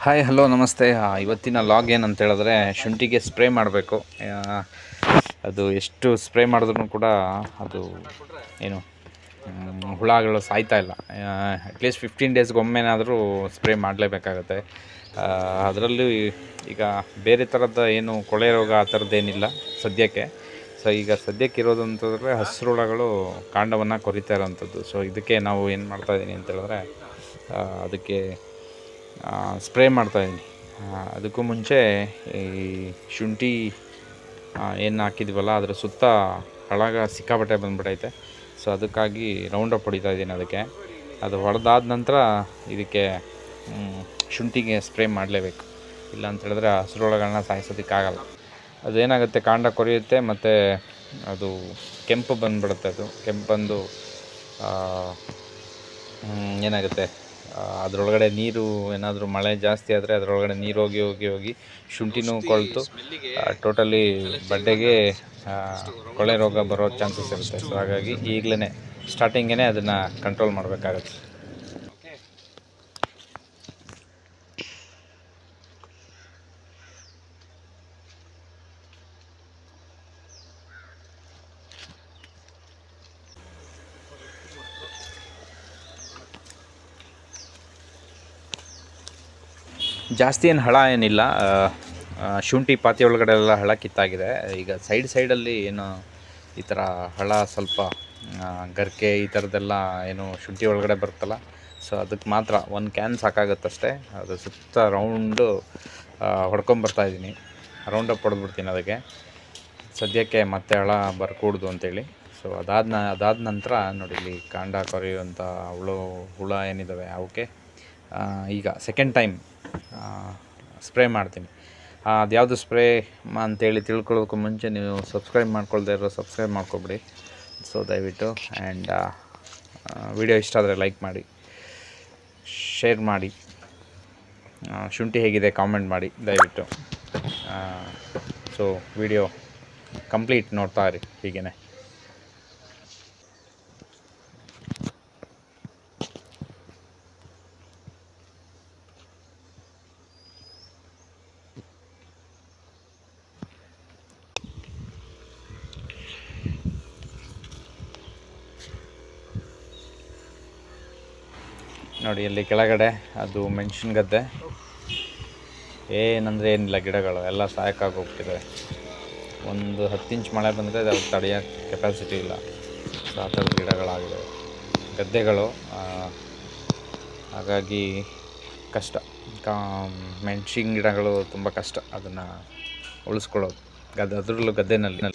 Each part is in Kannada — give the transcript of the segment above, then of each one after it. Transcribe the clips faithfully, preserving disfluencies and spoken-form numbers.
ಹಾಯ್ ಹಲೋ ನಮಸ್ತೆ. ಇವತ್ತಿನ ಲಾಗ್ ಏನಂತ ಹೇಳಿದ್ರೆ ಶುಂಠಿಗೆ ಸ್ಪ್ರೇ ಮಾಡಬೇಕು. ಅದು ಎಷ್ಟು ಸ್ಪ್ರೇ ಮಾಡಿದ್ರೂ ಕೂಡ ಅದು ಏನು ಹುಳಗಳು ಸಾಯ್ತಾ ಇಲ್ಲ. ಅಟ್ಲೀಸ್ಟ್ ಫಿಫ್ಟೀನ್ ಡೇಸ್ಗೆ ಒಮ್ಮೆನಾದರೂ ಸ್ಪ್ರೇ ಮಾಡಲೇಬೇಕಾಗತ್ತೆ. ಅದರಲ್ಲೂ ಈಗ ಬೇರೆ ಥರದ ಏನು ಕೊಳೆ ರೋಗ ಆ ಥರದ್ದೇನಿಲ್ಲ ಸದ್ಯಕ್ಕೆ. ಸೊ ಈಗ ಸದ್ಯಕ್ಕೆ ಇರೋದು ಅಂತಂದರೆ ಹಸಿರು ಹುಳಗಳು ಕಾಂಡವನ್ನು ಕೊರಿತಾ ಇರೋವಂಥದ್ದು. ಸೊ ಇದಕ್ಕೆ ನಾವು ಏನು ಮಾಡ್ತಾಯಿದ್ದೀನಿ ಅಂತ ಹೇಳಿದ್ರೆ ಅದಕ್ಕೆ ಸ್ಪ್ರೇ ಮಾಡ್ತಾಯಿದ್ದೀನಿ. ಅದಕ್ಕೂ ಮುಂಚೆ ಈ ಶುಂಠಿ ಏನು ಹಾಕಿದ್ವಲ್ಲ ಅದರ ಸುತ್ತ ಹಳಗ ಸಿಕ್ಕಾಪಟ್ಟೆ ಬಂದುಬಿಟ್ಟೈತೆ. ಸೊ ಅದಕ್ಕಾಗಿ ರೌಂಡಪ್ ಹೊಡಿತಾಯಿದ್ದೀನಿ. ಅದಕ್ಕೆ ಅದು ಹೊಡೆದಾದ ನಂತರ ಇದಕ್ಕೆ ಶುಂಠಿಗೆ ಸ್ಪ್ರೇ ಮಾಡಲೇಬೇಕು. ಇಲ್ಲ ಅಂತ ಹೇಳಿದ್ರೆ ಹಸಿರೊಳಗಳನ್ನ ಸಾಯಿಸೋದಕ್ಕಾಗಲ್ಲ. ಅದೇನಾಗುತ್ತೆ, ಕಾಂಡ ಕೊರಿಯುತ್ತೆ ಮತ್ತು ಅದು ಕೆಂಪು ಬಂದುಬಿಡುತ್ತೆ. ಅದು ಕೆಂಪು ಬಂದು ಏನಾಗುತ್ತೆ, ಅದರೊಳಗಡೆ ನೀರು ಏನಾದರೂ ಮಳೆ ಜಾಸ್ತಿ ಆದರೆ ಅದರೊಳಗಡೆ ನೀರು ಹೋಗಿ ಹೋಗಿ ಹೋಗಿ ಶುಂಠಿನೂ ಕೊಳೆತು ಟೋಟಲಿ ಬಡ್ಡೆಗೆ ಕೊಳೆ ರೋಗ ಬರೋ ಚಾನ್ಸಸ್ ಇರುತ್ತೆ. ಸೊ ಹಾಗಾಗಿ ಈಗಲೇ ಸ್ಟಾರ್ಟಿಂಗೇ ಅದನ್ನು ಕಂಟ್ರೋಲ್ ಮಾಡಬೇಕಾಗತ್ತೆ. ಜಾಸ್ತಿ ಏನು ಹಳ ಏನಿಲ್ಲ, ಶುಂಠಿ ಪಾತಿ ಒಳಗಡೆ ಎಲ್ಲ ಹಳ ಕಿತ್ತಾಗಿದೆ. ಈಗ ಸೈಡ್ ಸೈಡಲ್ಲಿ ಏನು ಈ ಥರ ಹಳ ಸ್ವಲ್ಪ ಗರ್ಕೆ ಈ ಥರದ್ದೆಲ್ಲ ಏನು ಶುಂಠಿ ಒಳಗಡೆ ಬರುತ್ತಲ್ಲ, ಸೊ ಅದಕ್ಕೆ ಮಾತ್ರ ಒಂದು ಕ್ಯಾನ್ ಸಾಕಾಗುತ್ತಷ್ಟೇ. ಅದು ಸುತ್ತ ರೌಂಡು ಹೊಡ್ಕೊಂಬರ್ತಾಯಿದ್ದೀನಿ. ರೌಂಡಪ್ ಹೊಡೆದ್ಬಿಡ್ತೀನಿ ಅದಕ್ಕೆ ಸದ್ಯಕ್ಕೆ, ಮತ್ತೆ ಹಳ ಬರ್ಕೂಡ್ದು ಅಂತೇಳಿ. ಸೊ ಅದಾದ ಅದಾದ ನಂತರ ನೋಡಿ, ಇಲ್ಲಿ ಕಾಂಡ ಕೊರೆಯುವಂಥ ಹುಳು ಹುಳ ಏನಿದ್ದಾವೆ ಅವಕ್ಕೆ ಈಗ ಸೆಕೆಂಡ್ ಟೈಮ್ ಸ್ಪ್ರೇ ಮಾಡ್ತೀನಿ. ಅದ್ಯಾವುದು ಸ್ಪ್ರೇ ಅಂತೇಳಿ ತಿಳ್ಕೊಳ್ಳೋದಕ್ಕೂ ಮುಂಚೆ ನೀವು ಸಬ್ಸ್ಕ್ರೈಬ್ ಮಾಡ್ಕೊಳ್ದೇ ಇರೋ ಸಬ್ಸ್ಕ್ರೈಬ್ ಮಾಡ್ಕೊಬಿಡಿ. ಸೊ ದಯವಿಟ್ಟು ಆ್ಯಂಡ್ ವಿಡಿಯೋ ಇಷ್ಟ ಆದರೆ ಲೈಕ್ ಮಾಡಿ, ಶೇರ್ ಮಾಡಿ, ಶುಂಠಿ ಹೇಗಿದೆ ಕಾಮೆಂಟ್ ಮಾಡಿ ದಯವಿಟ್ಟು. ಸೊ ವಿಡಿಯೋ ಕಂಪ್ಲೀಟ್ ನೋಡ್ತಾ ಇರಿ ಹೀಗೇ. ನೋಡಿ ಇಲ್ಲಿ ಕೆಳಗಡೆ ಅದು ಮೆಣಸಿನ ಗದ್ದೆ, ಏನಂದರೆ ಏನಿಲ್ಲ, ಗಿಡಗಳು ಎಲ್ಲ ಸಾಯಕ್ಕಾಗಿ ಹೋಗ್ತಿದ್ದಾವೆ. ಒಂದು ಹತ್ತು ಇಂಚ್ ಮಳೆ ಬಂದರೆ ಅದು ತಡೆಯೋ ಕೆಪಾಸಿಟಿ ಇಲ್ಲ. ಸೊ ಆ ಥರದ ಗಿಡಗಳಾಗಿದ್ದಾವೆ ಗದ್ದೆಗಳು. ಹಾಗಾಗಿ ಕಷ್ಟ, ಮೆಣಸಿನ ಗಿಡಗಳು ತುಂಬ ಕಷ್ಟ ಅದನ್ನು ಉಳಿಸ್ಕೊಳ್ಳೋದು ಗದ್ದೆ, ಅದರಲ್ಲೂ ಗದ್ದೆನಲ್ಲಿ.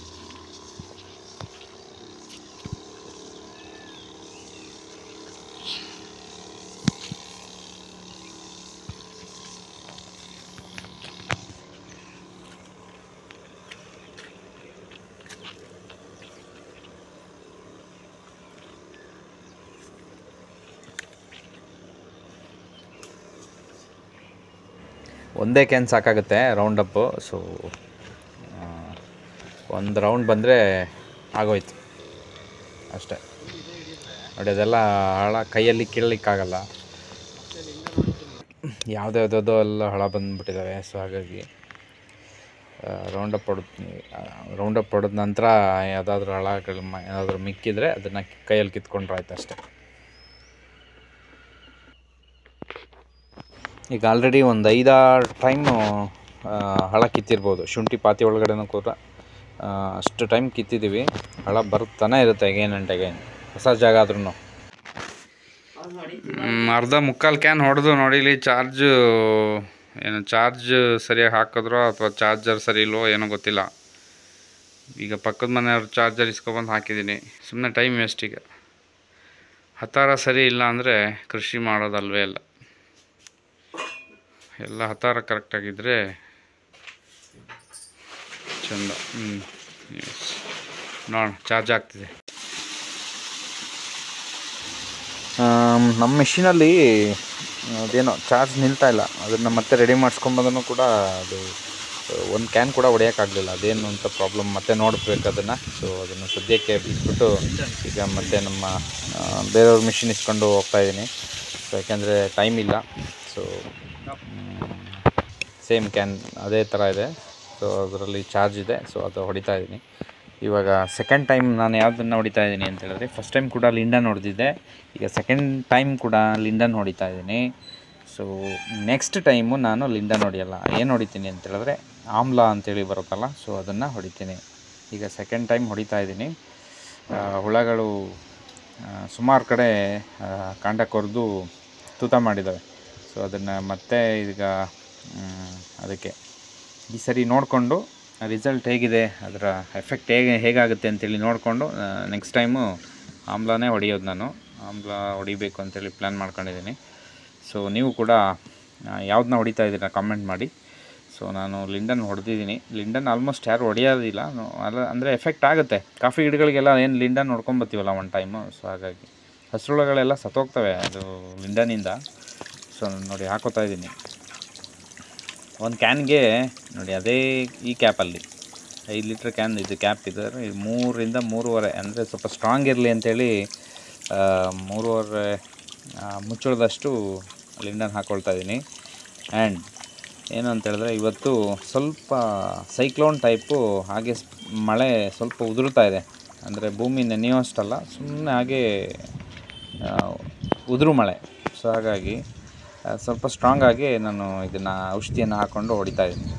ಒಂದೇ ಕ್ಯಾನ್ ಸಾಕಾಗುತ್ತೆ ರೌಂಡಪ್ಪು. ಸೊ ಒಂದು ರೌಂಡ್ ಬಂದರೆ ಆಗೋಯ್ತು ಅಷ್ಟೇ. ನೋಡಿ ಅದೆಲ್ಲ ಹಳ ಕೈಯಲ್ಲಿ ಕೀಳಲಿಕ್ಕಾಗಲ್ಲ, ಯಾವುದ್ಯಾವುದೋ ಎಲ್ಲ ಹಳ ಬಂದುಬಿಟ್ಟಿದ್ದಾವೆ. ಸೊ ಹಾಗಾಗಿ ರೌಂಡಪ್ ಹೊಡೆದು ರೌಂಡಪ್ ಹೊಡೆದ ನಂತರ ಯಾವುದಾದ್ರೂ ಹಳಗಳು ಏನಾದರೂ ಮಿಕ್ಕಿದರೆ ಅದನ್ನು ಕೈಯಲ್ಲಿ ಕಿತ್ಕೊಂಡ್ರೆ ಆಯ್ತು ಅಷ್ಟೇ. ಈಗ ಆಲ್ರೆಡಿ ಒಂದು ಐದಾರು ಟೈಮು ಹಳ ಕಿತ್ತಿರ್ಬೋದು. ಶುಂಠಿ ಪಾತಿ ಒಳಗಡೆನೂ ಕೂಡ ಅಷ್ಟು ಟೈಮ್ ಕಿತ್ತಿದ್ದೀವಿ. ಹಳ ಬರ್ತಾನೆ ಇರುತ್ತೆ ಅಗೇನ್ ಆ್ಯಂಡ್ ಅಗೇನ್, ಹೊಸ ಜಾಗ ಆದ್ರೂ. ಅರ್ಧ ಮುಕ್ಕಾಲು ಕ್ಯಾನ್ ಹೊಡೆದು ನೋಡಿ, ಇಲ್ಲಿ ಚಾರ್ಜು ಏನು ಚಾರ್ಜ್ ಸರಿಯಾಗಿ ಹಾಕಿದ್ರೋ ಅಥವಾ ಚಾರ್ಜರ್ ಸರಿ ಇಲ್ವೋ ಏನೋ ಗೊತ್ತಿಲ್ಲ. ಈಗ ಪಕ್ಕದ ಮನೆಯವ್ರು ಚಾರ್ಜರ್ ಇಸ್ಕೊಬಂದು ಹಾಕಿದ್ದೀನಿ. ಸುಮ್ಮನೆ ಟೈಮ್ ವೇಸ್ಟ್. ಈಗ ಹತ್ತಾರ ಸರಿ ಇಲ್ಲ ಅಂದರೆ ಕೃಷಿ ಮಾಡೋದಲ್ವೇ ಇಲ್ಲ. ಎಲ್ಲ ಹತ್ತಾರ ಕರೆಕ್ಟಾಗಿದ್ದರೆ ಚಂದ. ಹ್ಞೂ ನೋಡೋಣ, ಚಾರ್ಜ್ ಆಗ್ತಿದೆ. ನಮ್ಮ ಮೆಷಿನಲ್ಲಿ ಅದೇನೋ ಚಾರ್ಜ್ ನಿಲ್ತಾ ಇಲ್ಲ. ಅದನ್ನು ಮತ್ತೆ ರೆಡಿ ಮಾಡಿಸ್ಕೊಂಬಂದ್ರೂ ಕೂಡ ಅದು ಒಂದು ಕ್ಯಾನ್ ಕೂಡ ಹೊಡೆಯೋಕ್ಕಾಗಲಿಲ್ಲ. ಅದೇನು ಅಂತ ಪ್ರಾಬ್ಲಮ್, ಮತ್ತೆ ನೋಡಬೇಕು ಅದನ್ನು. ಸೊ ಅದನ್ನು ಸದ್ಯಕ್ಕೆ ಬಿಟ್ಬಿಟ್ಟು ಈಗ ಮತ್ತೆ ನಮ್ಮ ಬೇರೆಯವ್ರ ಮಿಷಿನ್ ಇಸ್ಕೊಂಡು ಹೋಗ್ತಾಯಿದ್ದೀನಿ. ಸೊ ಯಾಕೆಂದರೆ ಟೈಮ್ ಇಲ್ಲ. ಸೊ ಸೇಮ್ ಕ್ಯಾನ್ ಅದೇ ಥರ ಇದೆ. ಸೊ ಅದರಲ್ಲಿ ಚಾರ್ಜ್ ಇದೆ, ಸೊ ಅದು ಹೊಡಿತಾ ಇದ್ದೀನಿ. ಇವಾಗ ಸೆಕೆಂಡ್ ಟೈಮ್ ನಾನು ಯಾವುದನ್ನು ಹೊಡಿತಾ ಇದ್ದೀನಿ ಅಂತ ಹೇಳಿದ್ರೆ, ಫಸ್ಟ್ ಟೈಮ್ ಕೂಡ ಲಿಂಡನ್ ಹೊಡೆದಿದ್ದೆ, ಈಗ ಸೆಕೆಂಡ್ ಟೈಮ್ ಕೂಡ ಲಿಂಡನ್ ಹೊಡಿತಾ ಇದ್ದೀನಿ. ಸೊ ನೆಕ್ಸ್ಟ್ ಟೈಮು ನಾನು ಲಿಂಡನ್ ಹೊಡಿಯಲ್ಲ, ಏನು ಹೊಡಿತೀನಿ ಅಂತ ಹೇಳಿದ್ರೆ ಆಮ್ಲ ಅಂತೇಳಿ ಬರುತ್ತಲ್ಲ, ಸೊ ಅದನ್ನು ಹೊಡಿತೀನಿ. ಈಗ ಸೆಕೆಂಡ್ ಟೈಮ್ ಹೊಡಿತಾ ಇದ್ದೀನಿ. ಹುಳಗಳು ಸುಮಾರು ಕಡೆ ಕಾಂಡ ಕೊರೆದು ತೂತ ಮಾಡಿದ್ದಾವೆ. ಸೊ ಅದನ್ನು ಮತ್ತೆ ಈಗ ಅದಕ್ಕೆ ಈ ಸರಿ ನೋಡಿಕೊಂಡು ರಿಸಲ್ಟ್ ಹೇಗಿದೆ, ಅದರ ಎಫೆಕ್ಟ್ ಹೇಗೆ ಹೇಗಾಗುತ್ತೆ ಅಂತೇಳಿ ನೋಡಿಕೊಂಡು ನೆಕ್ಸ್ಟ್ ಟೈಮು ಆಮ್ಲನೇ ಹೊಡೆಯೋದು. ನಾನು ಆಮ್ಲ ಹೊಡಿಬೇಕು ಅಂತೇಳಿ ಪ್ಲ್ಯಾನ್ ಮಾಡ್ಕೊಂಡಿದ್ದೀನಿ. ಸೊ ನೀವು ಕೂಡ ಯಾವುದನ್ನ ಹೊಡಿತಾ ಇದ್ದೀರಾ ಕಾಮೆಂಟ್ ಮಾಡಿ. ಸೊ ನಾನು ಲಿಂಡನ್ ಹೊಡೆದಿದ್ದೀನಿ. ಲಿಂಡನ್ ಆಲ್ಮೋಸ್ಟ್ ಯಾರು ಹೊಡೆಯೋದಿಲ್ಲ, ಅಲ್ಲ ಅಂದರೆ ಎಫೆಕ್ಟ್ ಆಗುತ್ತೆ. ಕಾಫಿ ಗಿಡಗಳಿಗೆಲ್ಲ ಏನು ಲಿಂಡನ್ ಹೊಡ್ಕೊಂಬತ್ತೀವಲ್ಲ ಒನ್ ಟೈಮು, ಸೊ ಹಾಗಾಗಿ ಹಸಿರುಳಗಳೆಲ್ಲ ಸತ್ತೋಗ್ತವೆ ಅದು ಲಿಂಡನಿಂದ. ಸೊ ನೋಡಿ ಹಾಕೋತಾ ಇದ್ದೀನಿ ಒಂದು ಕ್ಯಾನ್ಗೆ. ನೋಡಿ ಅದೇ ಈ ಕ್ಯಾಪಲ್ಲಿ ಐದು ಲೀಟ್ರ್ ಕ್ಯಾನ್ ಇದು ಕ್ಯಾಪ್ ಇದೆ, ಮೂರರಿಂದ ಮೂರುವರೆ ಅಂದರೆ ಸ್ವಲ್ಪ ಸ್ಟ್ರಾಂಗ್ ಇರಲಿ ಅಂಥೇಳಿ ಮೂರುವರೆ ಮುಚ್ಚಳದಷ್ಟು ಲಿಂಡನ್ ಹಾಕ್ಕೊಳ್ತಾ ಇದ್ದೀನಿ. ಆ್ಯಂಡ್ ಏನು ಅಂತೇಳಿದ್ರೆ ಇವತ್ತು ಸ್ವಲ್ಪ ಸೈಕ್ಲೋನ್ ಟೈಪು ಹಾಗೆ ಮಳೆ ಸ್ವಲ್ಪ ಉದುರುತ್ತಾ ಇದೆ. ಅಂದರೆ ಭೂಮಿ ನೆನೆಯೋ ಅಷ್ಟಲ್ಲ, ಸುಮ್ಮನೆ ಹಾಗೆ ಉದುರು ಮಳೆ. ಸೊ ಹಾಗಾಗಿ ಸ್ವಲ್ಪ ಸ್ಟ್ರಾಂಗಾಗಿ ನಾನು ಇದನ್ನು ಔಷಧಿಯನ್ನು ಹಾಕ್ಕೊಂಡು ಹೊಡಿತಾ ಇದ್ದೀನಿ.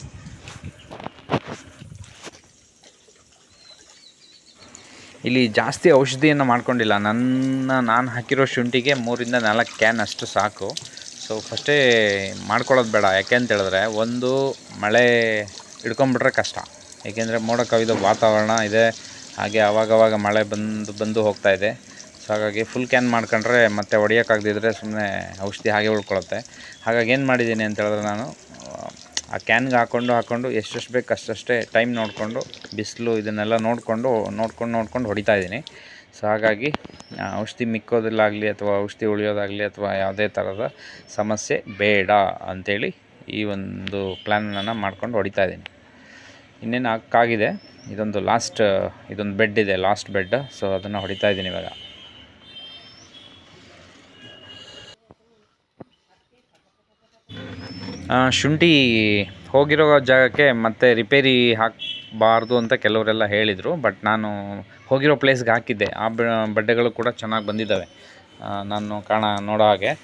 ಇಲ್ಲಿ ಜಾಸ್ತಿ ಔಷಧಿಯನ್ನು ಮಾಡ್ಕೊಂಡಿಲ್ಲ. ನನ್ನ ನಾನು ಹಾಕಿರೋ ಶುಂಠಿಗೆ ಮೂರಿಂದ ನಾಲ್ಕು ಕ್ಯಾನ್ ಅಷ್ಟು ಸಾಕು. ಸೊ ಫಸ್ಟೇ ಮಾಡ್ಕೊಳ್ಳೋದು ಬೇಡ, ಯಾಕೆ ಅಂತ ಹೇಳಿದ್ರೆ ಒಂದು ಮಳೆ ಹಿಡ್ಕೊಂಬಿಟ್ರೆ ಕಷ್ಟ. ಏಕೆಂದರೆ ಮೋಡ ಕವಿದ ವಾತಾವರಣ ಇದೆ, ಹಾಗೆ ಆವಾಗವಾಗ ಮಳೆ ಬಂದು ಬಂದು ಹೋಗ್ತಾ ಇದೆ. ಸೊ ಹಾಗಾಗಿ ಫುಲ್ ಕ್ಯಾನ್ ಮಾಡ್ಕೊಂಡ್ರೆ ಮತ್ತೆ ಹೊಡಿಯೋಕ್ಕಾಗದಿದ್ರೆ ಸುಮ್ಮನೆ ಔಷಧಿ ಹಾಗೆ ಉಳ್ಕೊಳ್ಳುತ್ತೆ. ಹಾಗಾಗಿ ಏನು ಮಾಡಿದ್ದೀನಿ ಅಂತ ಹೇಳಿದ್ರೆ ನಾನು ಆ ಕ್ಯಾನ್ಗೆ ಹಾಕ್ಕೊಂಡು ಹಾಕ್ಕೊಂಡು ಎಷ್ಟೆಷ್ಟು ಬೇಕು ಅಷ್ಟಷ್ಟೇ ಟೈಮ್ ನೋಡಿಕೊಂಡು ಬಿಸಿಲು ಇದನ್ನೆಲ್ಲ ನೋಡಿಕೊಂಡು ನೋಡ್ಕೊಂಡು ನೋಡ್ಕೊಂಡು ಹೊಡಿತಾ ಇದ್ದೀನಿ. ಸೊ ಹಾಗಾಗಿ ಔಷಧಿ ಮಿಕ್ಕೋದಿಲ್ಲಾಗಲಿ ಅಥವಾ ಔಷಧಿ ಉಳಿಯೋದಾಗಲಿ ಅಥವಾ ಯಾವುದೇ ಥರದ ಸಮಸ್ಯೆ ಬೇಡ ಅಂಥೇಳಿ ಈ ಒಂದು ಪ್ಲ್ಯಾನನ್ನು ಮಾಡ್ಕೊಂಡು ಹೊಡಿತಾ ಇದ್ದೀನಿ. ಇನ್ನೇನು ಹಾಕಾಗಿದೆ, ಇದೊಂದು ಲಾಸ್ಟ್ ಇದೊಂದು ಬೆಡ್ ಇದೆ, ಲಾಸ್ಟ್ ಬೆಡ್. ಸೊ ಅದನ್ನು ಹೊಡಿತಾ ಇದ್ದೀನಿ ಇವಾಗ. ಶುಂಠಿ ಹೋಗಿರೋ ಜಾಗಕ್ಕೆ ಮತ್ತೆ ರಿಪೇರಿ ಹಾಕಬಾರ್ದು ಅಂತ ಕೆಲವರೆಲ್ಲ ಹೇಳಿದರು. ಬಟ್ ನಾನು ಹೋಗಿರೋ ಪ್ಲೇಸ್ಗೆ ಹಾಕಿದ್ದೆ. ಆ ಬಡ್ಡೆಗಳು ಕೂಡ ಚೆನ್ನಾಗಿ ಬಂದಿದ್ದಾವೆ ನಾನು ಕಾಣ ನೋಡೋ ಹಾಗೆ.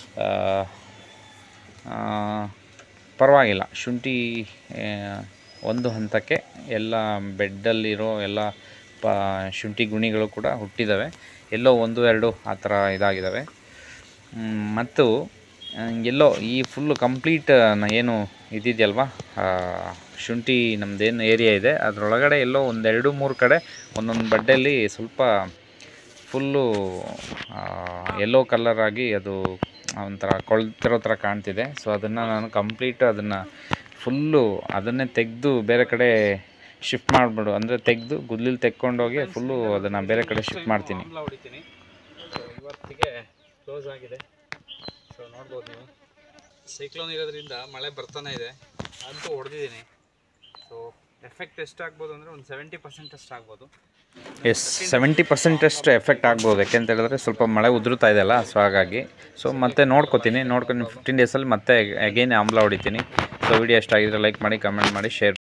ಪರವಾಗಿಲ್ಲ, ಶುಂಠಿ ಒಂದು ಹಂತಕ್ಕೆ ಎಲ್ಲ ಬೆಡ್ಡಲ್ಲಿರೋ ಎಲ್ಲ ಪ ಶುಂಠಿ ಗುಣಿಗಳು ಕೂಡ ಹುಟ್ಟಿದ್ದಾವೆ. ಎಲ್ಲೋ ಒಂದು ಎರಡು ಆ ಥರ ಇದಾಗಿದ್ದಾವೆ. ಮತ್ತು ಎಲ್ಲೋ ಈ ಫುಲ್ಲು ಕಂಪ್ಲೀಟ್ ಏನು ಇದಿದೆಯಲ್ವ ಶುಂಠಿ ನಮ್ಮದೇನು ಏರಿಯಾ ಇದೆ ಅದರೊಳಗಡೆ ಎಲ್ಲೋ ಒಂದೆರಡು ಮೂರು ಕಡೆ ಒಂದೊಂದು ಬಡ್ಡೆಯಲ್ಲಿ ಸ್ವಲ್ಪ ಫುಲ್ಲು ಯೆಲ್ಲೋ ಕಲರಾಗಿ ಅದು ಒಂಥರ ಕೊಳ್ತಿರೋ ಥರ ಕಾಣ್ತಿದೆ. ಸೊ ಅದನ್ನು ನಾನು ಕಂಪ್ಲೀಟ್ ಅದನ್ನು ಫುಲ್ಲು ಅದನ್ನೇ ತೆಗೆದು ಬೇರೆ ಕಡೆ ಶಿಫ್ಟ್ ಮಾಡಿಬಿಡು, ಅಂದರೆ ತೆಗೆದು ಗುದ್ಲಿಲ್ಲಿ ತೆಕ್ಕೊಂಡೋಗಿ ಫುಲ್ಲು ಅದನ್ನು ಬೇರೆ ಕಡೆ ಶಿಫ್ಟ್ ಮಾಡ್ತೀನಿ. ಹೊಡಿತೀನಿ. ಸೊ ಇವತ್ತಿಗೆ ಕ್ಲೋಸ್ ಆಗಿದೆ. ಸೊ ನೋಡ್ಬೋದು ನೀವು, ಸೈಕ್ಲೋನ್ ಇರೋದ್ರಿಂದ ಮಳೆ ಬರ್ತಾನೆ ಇದೆ, ಅಂತೂ ಹೊಡೆದಿದ್ದೀನಿ. ಸೊ ಎಫೆಕ್ಟ್ ಎಷ್ಟಾಗ್ಬೋದು ಅಂದರೆ ಒಂದು ಸೆವೆಂಟಿ ಪರ್ಸೆಂಟ್ ಅಷ್ಟು ಆಗ್ಬೋದು. ಎಸ್, ಸೆವೆಂಟಿ ಪರ್ಸೆಂಟಷ್ಟು ಎಫೆಕ್ಟ್ ಆಗ್ಬೋದು. ಯಾಕೆಂತ ಹೇಳಿದ್ರೆ ಸ್ವಲ್ಪ ಮಳೆ ಉದುರುತ್ತಾ ಇದೆಯಲ್ಲ, ಸೊ ಹಾಗಾಗಿ. ಸೊ ಮತ್ತೆ ನೋಡ್ಕೋತೀನಿ, ನೋಡ್ಕೊಂಡು ಫಿಫ್ಟೀನ್ ಡೇಸಲ್ಲಿ ಮತ್ತೆ ಅಗೇನ್ ಆಮ್ಲ ಹೊಡಿತೀನಿ. ಸೊ ವಿಡಿಯೋ ಎಷ್ಟಾಗಿದ್ರೆ ಲೈಕ್ ಮಾಡಿ, ಕಮೆಂಟ್ ಮಾಡಿ, ಶೇರ್